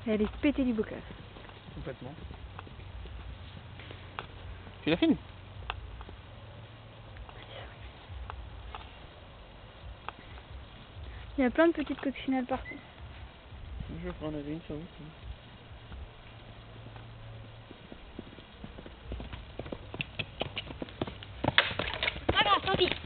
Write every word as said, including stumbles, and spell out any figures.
Elle est pétée du bocasse. Complètement. Tu la filmes? Il y a plein de petites coccinelles partout. Je vais prendre une sur vous. Pas grave, tant pis.